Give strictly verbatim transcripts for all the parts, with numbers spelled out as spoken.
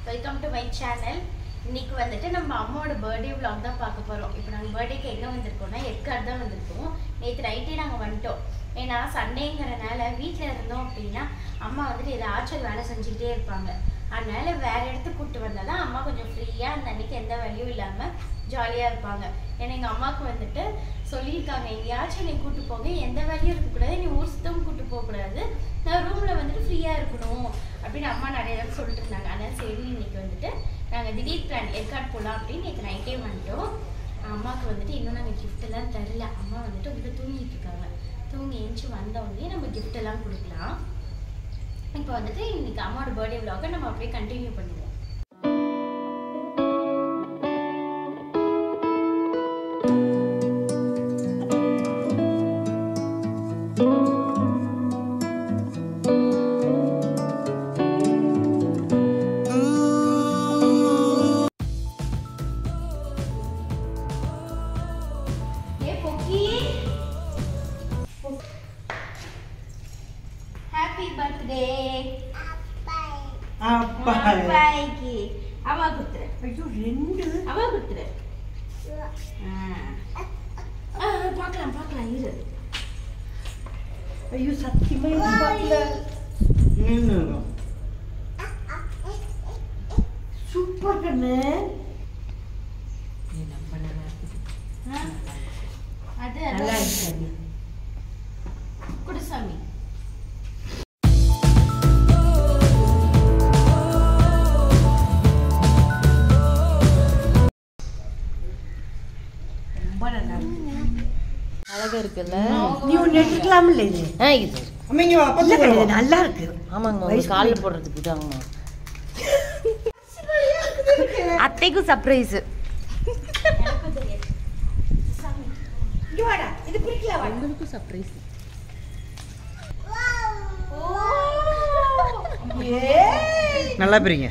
Welcome to my channel. இன்னைக்கு வந்துட்டு நம்ம அம்மாவோட பர்த்டே vlog தான் பார்க்க போறோம். இப்போ நாங்கள் பர்த்டேக்கு எங்கே வந்திருக்கோம்னா ஏற்காடு தான் வந்திருக்கோம். நேற்று நைட்டே நாங்கள் வந்துட்டோம். ஏன்னா சண்டேங்கிறனால வீட்டில் இருந்தோம் அப்படின்னா அம்மா வந்துட்டு ஏதாச்சும் வேலை செஞ்சுக்கிட்டே இருப்பாங்க. அதனால வேற இடத்துக்கு கூப்பிட்டு வந்தால் தான் அம்மா கொஞ்சம் ஃப்ரீயாக அந்த அன்னைக்கு எந்த வேலையும் இல்லாமல் ஜாலியாக இருப்பாங்க. ஏன்னா எங்கள் அம்மாவுக்கு வந்துட்டு சொல்லியிருக்காங்க, எங்கேயாச்சும் என்னை கூப்பிட்டு போங்க, எந்த வேலையும் இருக்கக்கூடாது, நீ ஊர் சுத்தம் கூப்பிட்டு போகக்கூடாது, நான் ரூமில் வந்துட்டு ஃப்ரீயாக இருக்கணும் அப்படின்னு அம்மா நிறைய தடவை சொல்லிட்டு இருந்தாங்க. அதனால் சரி இன்னைக்கு வந்துட்டு நாங்கள் திடீர் பிளான் ஏற்காடு போகலாம் அப்படின்னு நேற்று நைட்டே வந்துட்டோம். அம்மாவுக்கு வந்துட்டு இன்னும் நாங்கள் கிஃப்டெல்லாம் தரல. அம்மா வந்துட்டு உள்ள தூங்கிட்டு இருக்காங்க. தூங்கி எழுந்துச்சி வந்தவொடனே நம்ம கிஃப்டெல்லாம் கொடுக்கலாம். இப்போ வந்துட்டு இன்னைக்கு அம்மாவோட பர்த்டே vlog நம்ம அப்படியே கண்டினியூ பண்ணுவோம். Happy birthday. அப்பா அப்பாய்க்கு அம்மா குத்துற. ஐயோ ரெண்டு அம்மா குத்துற. ஆ பார்க்கலாம் பார்க்கலாம் இரு. ஐயோ சத்தியமா இது பார்க்கல. ம் சூப்பர் கண்ணு. நீ நம்ம நல்லா இருக்கு. அது நல்லா இருக்கு. குடுசாமி அழகா இருக்குல்ல. நீ ஒன்னு எடுத்துக்கலாம் இல்ல இது. ஆ இது அம்மாங்க அப்பா நல்லா இருக்கு. ஆமாங்க உங்க கால்ல போடுறதுக்கு இதாங்கமா. அத்தைக்கு சர்ப்ரைஸ். எனக்கு தெரியாது. சாமி இங்க வாடா. இது பிடிக்கல வா. உங்களுக்கு சர்ப்ரைஸ். ஏய் நல்லா பிரிங்க.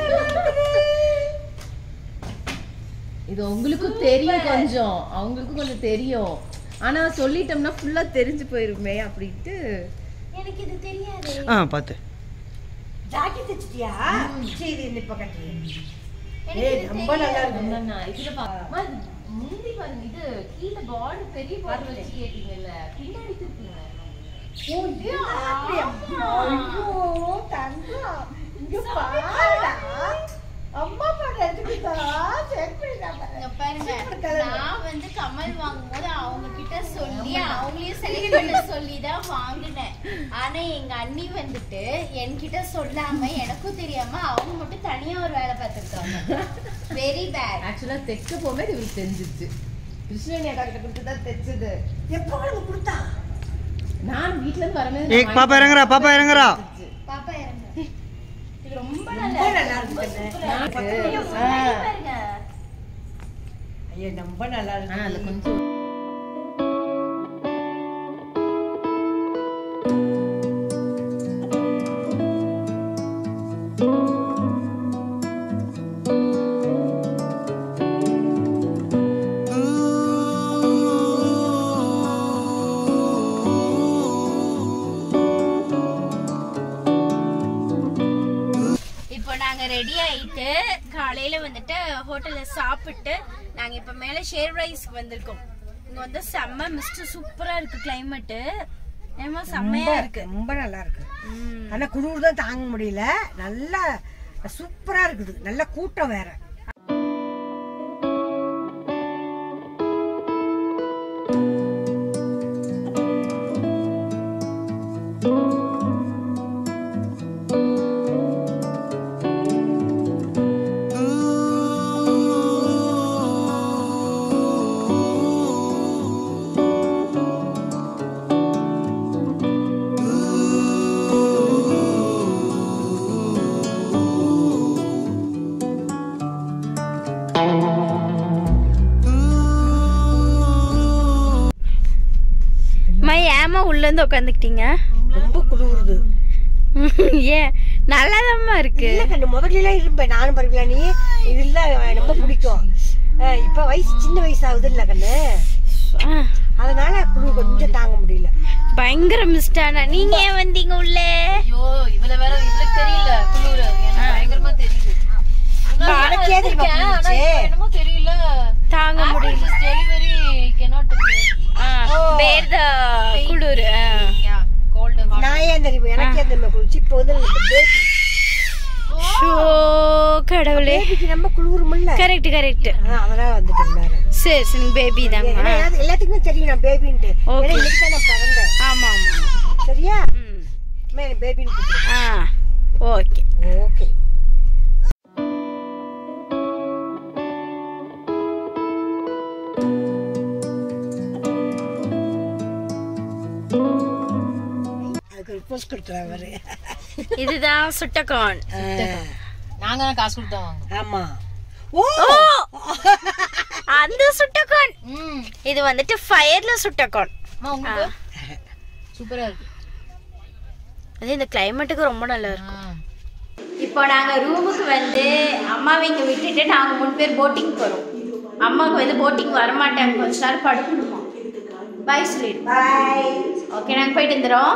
இது உங்களுக்கு தெரியும் கொஞ்சம், அவங்களுக்கு கொஞ்சம் தெரியும். ஆனா சொல்லிட்டோம்னா ஃபுல்லா தெரிஞ்சு போயிருமே அப்படிட்டு. எனக்கு இது தெரியாது. ஆ பாத்து. ஜாக்கெட் தச்சிட்டியா? சரி இந்த இப்ப கட்டி. எனக்கு ஏய் இது ரொம்ப நல்லா தெரியாது. இருக்கு. என்னன்னா இதுல பாருமா முந்தி பாருங்க, இது கீழ பார்டர் பெரிய பார்டர் வச்சு கேட்டீங்கல்ல, பின்னாடி திருப்புங்க. ஓ இது அப்படியே. ஐயோ தங்கம். இங்க பாருடா. அம்மா பாரு எடுத்துட்டா. செக் பண்ணிடா பாரு. இங்க பாருங்க, நான் வந்து கமல் வாங்கும்போது அவங்க கிட்ட சொல்லி அவங்களையும் செலக்ட் பண்ண சொல்லி தான் வாங்கினேன். ஆனா எங்க அண்ணி வந்துட்டு என்கிட்ட சொல்லாம எனக்கும் தெரியாம அவங்க மட்டும் தனியா ஒரு வேலை பார்த்திருக்காங்க. Very bad. ஆக்சுவலா தைக்க போகும்போது இவருக்கு தெரிஞ்சிச்சு. கிருஷ்ணன் அக்கா கிட்ட கொடுத்து தான் தைச்சது. எப்போ உனக்கு கொடுத்தா? நான் வீட்ல இருந்து வரும்போது ஏய் பாப்பா இறங்குறா, பாப்பா இறங்குறா. பாப்பா இறங்க. இது ரொம்ப நல்லா ரொம்ப இருக்கு. நல்லா இருக்கு. ஐயோ, ஆ. பாருங்க. ஐயோ ரொம்ப நல்லா ஆனா அதுல இருக்கு. கொஞ்சம் இப்போ நாங்க ரெடி ஆயிட்டு காலையில வந்துட்டு ஹோட்டல்ல சாப்பிட்டு நாங்க இப்ப மேல ஷேர் ரைஸ்க்கு வந்திருக்கோம். இங்க வந்து செம்ம மிஸ்ட் சூப்பரா இருக்கு கிளைமேட். ஏமா செம்மையா இருக்கு. ரொம்ப நல்லா இருக்கு. ஆனா குளிர் தான் தாங்க முடியல. நல்லா சூப்பரா இருக்குது. நல்ல கூட்டம் வேற. மை ஏமா உள்ள இருந்து உட்காந்துக்கிட்டீங்க. ரொம்ப குளிருது. ஏன் நல்லாதாம்மா இருக்கு. இல்ல கண்ணு முதல்ல எல்லாம் இருப்பேன் நானும் பரவாயில்ல. நீ இதுல ரொம்ப பிடிக்கும். இப்ப வயசு சின்ன வயசு ஆகுது இல்ல கண்ணு. அதனால குளிர் கொஞ்சம் தாங்க முடியல. பயங்கர மிஸ்டானா. நீங்க ஏன் வந்தீங்க உள்ள? ஐயோ இவள வேற இவளுக்கு தெரியல குளிர். எனக்கு பயங்கரமா தெரியுது. எனக்கு ஏன் தெரியுமா புரிஞ்சுச்சு? என்னமோ தெரியல தாங்க முடியல. டெலிவரி cannot bear the குளிர். கோல்ட். நான் ஏன் தெரியுமா எனக்கு ஏன் தெரியுமா குளிச்சு இப்போ வந்து பேபி ஷோ கடவுளே. பேபிக்கு நம்ம குளிருமில்ல. Correct correct. அதனால வந்துட்டேன். சரி சரி பேபி தாங்க. எல்லாத்துக்குமே தெரியும் நான் பேபின்ட்டு. ஏன்னா இன்னைக்கு தான் நான் பிறந்தேன். ஆமா ஆமா. சரியா? ம். மே பேபின்னு கூப்பிடுறேன். ஆ ஓகே ஓகே. போஸ்ட் கொடுத்துறாங்க பாரு. இதுதான் சுட்டகான். நாங்க தான் காசு கொடுத்தா வாங்க. ஆமா. ஓ அந்த சுட்டகான். ம் இது வந்துட்டு ஃபயர்ல சுட்டகான். அம்மா உங்களுக்கு சூப்பரா இருக்கு. அது இந்த கிளைமேட்டுக்கு ரொம்ப நல்லா இருக்கும். இப்போ நாங்கள் ரூமுக்கு வந்து அம்மாவை இங்கே விட்டுட்டு நாங்கள் மூணு பேர் போட்டிங் போகிறோம். அம்மாவுக்கு வந்து போட்டிங் வரமாட்டாங்க, கொஞ்ச நேரம் படுக்கணுமா. பாய் சொல்லிடு. பாய். ஓகே நாங்கள் போயிட்டு வந்துடுறோம்.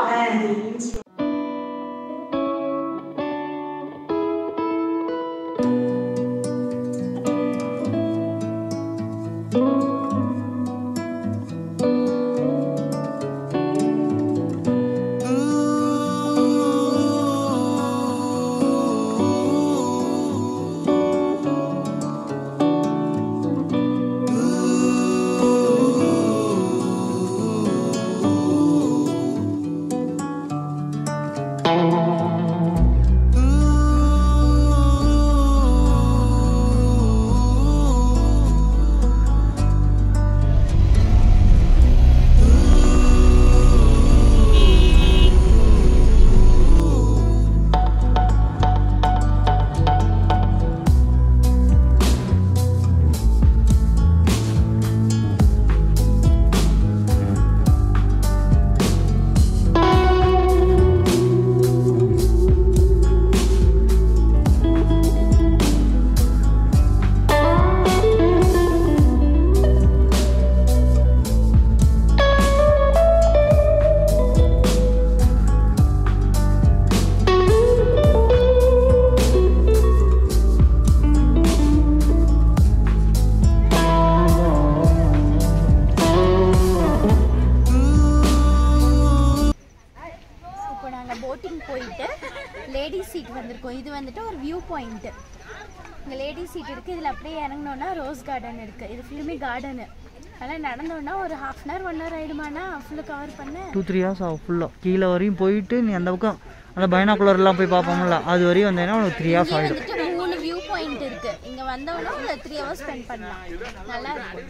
லேடிஸ் சீட் வந்திருக்கோம். இது வந்துட்டு ஒரு வியூ பாயிண்ட். இங்கே லேடிஸ் சீட் இருக்குது. இதில் அப்படியே இறங்கினோன்னா ரோஸ் கார்டன் இருக்குது. இது ஃபுல்லுமே கார்டனு. அதெல்லாம் நடந்தோன்னா ஒரு half an hour one hour ஆகிடுமாண்ணா ஃபுல்லு கவர் பண்ண. டூ த்ரீ ஹவர்ஸ் ஆகும் ஃபுல்லாக. கீழே வரையும் போயிட்டு நீ அந்த பக்கம் அந்த பைனாக்குலர்லாம் போய் பார்ப்போம்ல, அது வரையும் வந்தேன்னா உனக்கு த்ரீ ஹவர்ஸ் ஆகிடும். வந்துட்டு மூணு வியூ பாயிண்ட் இருக்குது. இங்கே வந்தோன்னா ஒரு த்ரீ ஹவர்ஸ் ஸ்பெண்ட் பண்ணலாம். நல்லா இருக்கும்.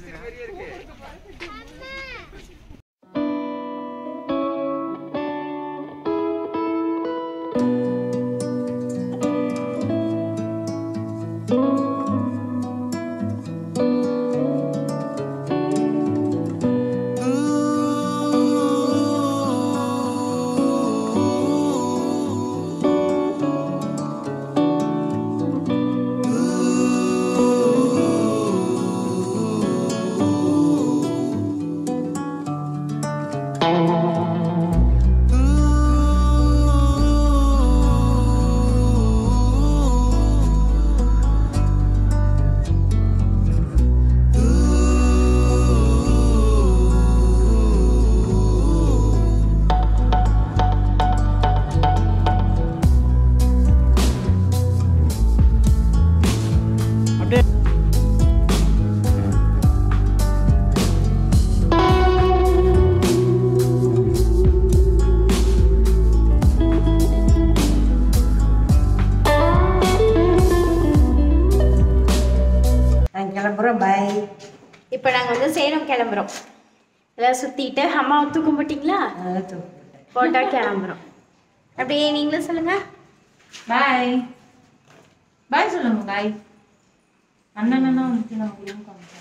பாய். இப்போ நாங்கள் வந்து சேலம் கிளம்புறோம். எல்லாம் சுற்றிட்டு அம்மாவை தூக்கம் போட்டிங்களா? போட்டா கிளம்புறோம். அப்படியே நீங்களும் சொல்லுங்க. பாய் பாய் சொல்லுங்க. பாய் அண்ணன் அண்ணா வந்து நான் உங்களுக்கு காமிக்கிறேன்.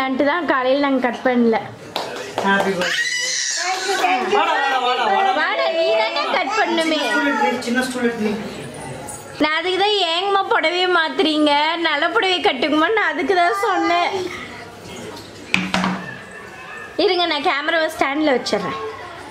பண்ணிக்கலான்ட்டு தான் காலையில் நாங்கள் கட் பண்ணல. Happy birthday. வாடா நீ தானே கட் பண்ணுமே. சின்ன ஸ்டூல் எடுத்து நான் அதுக்கு தான் ஏங்கம்மா புடவையே மாத்துறீங்க, நல்ல புடவையை கட்டுக்குமா, நான் அதுக்கு தான் சொன்னேன். இருங்க நான் கேமராவை ஸ்டாண்டில் வச்சிடுறேன்.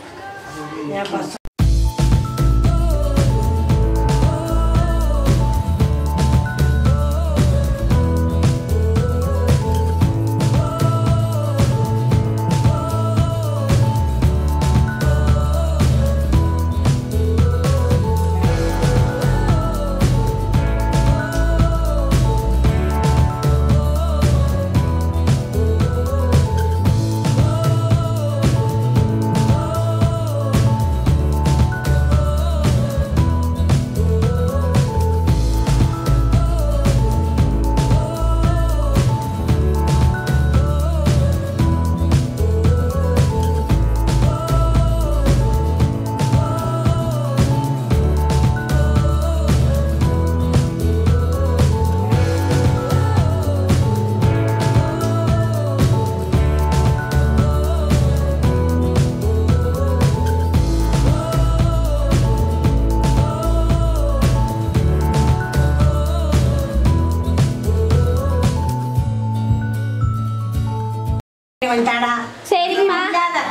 சரிங்கம்மா.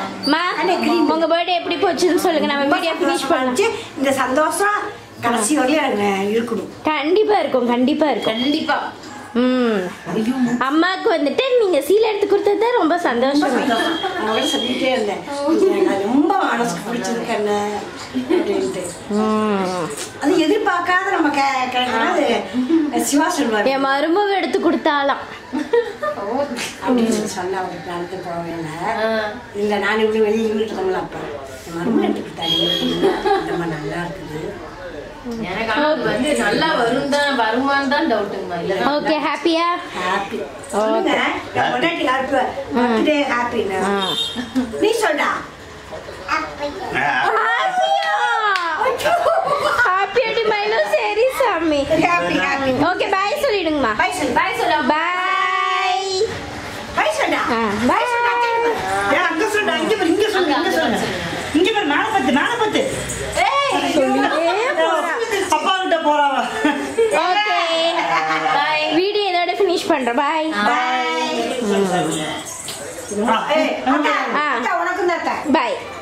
உங்க பர்த்டே எப்படி போச்சுன்னு சொல்லுங்க, நம்ம வீடியோ ஃபினிஷ் பண்ணலாம். இந்த சந்தோஷம் கடைசி வரையும் இருக்கணும். கண்டிப்பா இருக்கும், கண்டிப்பா இருக்கும், கண்டிப்பா. ம் அம்மாவுக்கு வந்துட்டு நீங்க சீலை எடுத்து கொடுத்தது ரொம்ப சந்தோஷம். சொல்லிட்டே இருந்தேன் ரொம்ப மனசுக்கு பிடிச்சிருக்கேன்னு அப்படின்ட்டு. அது எதிர்பார்க்காத நம்ம சிவா சொல்லுவாரு, என் மருமக எடுத்து கொடுத்தாலாம் அப்படின்னு சொன்ன அவருக்கு நடந்து போவேன். இல்ல நான் இப்படி வெளியே இருந்தோம்ல, அப்ப மருமக எடுத்து கொடுத்தாங்க நல்லா இருக்குது. வந்து நல்லா வரும் தான் வருமானு தான் டவுட்டுங்கம்மா. இல்ல ஓகே ஹாப்பியா? ஹாப்பி. ஓகே பொண்டாட்டி ஹாப்பி பர்த்டே ஹாப்பி. நீ சொல்டா ஹாப்பியா? ஹாப்பி அடி மைனோ. சரி சாமி ஹாப்பி ஹாப்பி. ஓகே பை சொல்லிடுங்கம்மா. பை சொல்லு. பை சொல்லு. பை பை சொல்டா. பை சொல்லடா. ஏய் அங்க சொல்டா. இங்க பாரு, இங்க சொல்லு, இங்க சொல்லு. இங்க பாரு, மேல பத்து, மேல பத்து. ஏய் சொல்லிட்டே போறா. அப்பா கிட்ட போறாவ. Okay bye. வீடியோ இதோட ஃபினிஷ் பண்றேன். Bye bye. ஏய் அக்கா, அக்கா உனக்கு தான். பை.